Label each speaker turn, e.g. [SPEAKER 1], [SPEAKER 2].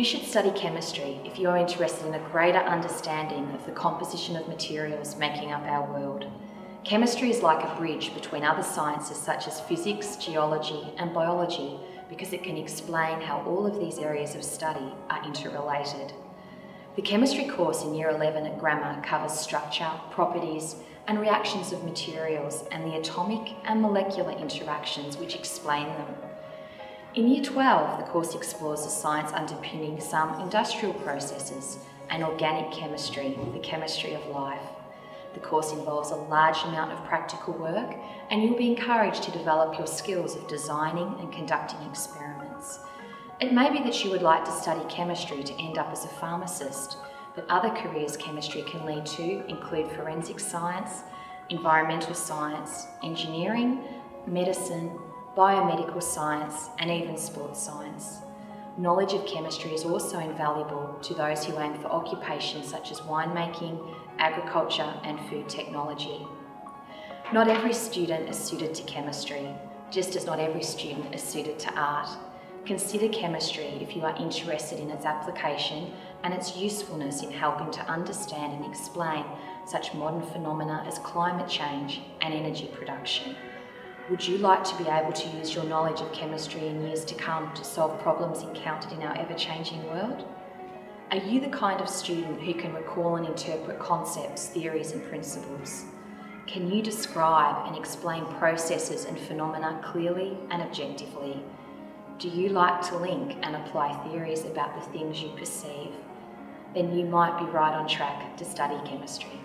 [SPEAKER 1] You should study chemistry if you are interested in a greater understanding of the composition of materials making up our world. Chemistry is like a bridge between other sciences such as physics, geology and biology because it can explain how all of these areas of study are interrelated. The chemistry course in Year 11 at Grammar covers structure, properties and reactions of materials and the atomic and molecular interactions which explain them. In Year 12, the course explores the science underpinning some industrial processes and organic chemistry, the chemistry of life. The course involves a large amount of practical work and you'll be encouraged to develop your skills of designing and conducting experiments. It may be that you would like to study chemistry to end up as a pharmacist, but other careers chemistry can lead to include forensic science, environmental science, engineering, medicine, biomedical science and even sports science. Knowledge of chemistry is also invaluable to those who aim for occupations such as winemaking, agriculture and food technology. Not every student is suited to chemistry, just as not every student is suited to art. Consider chemistry if you are interested in its application and its usefulness in helping to understand and explain such modern phenomena as climate change and energy production. Would you like to be able to use your knowledge of chemistry in years to come to solve problems encountered in our ever-changing world? Are you the kind of student who can recall and interpret concepts, theories and principles? Can you describe and explain processes and phenomena clearly and objectively? Do you like to link and apply theories about the things you perceive? Then you might be right on track to study chemistry.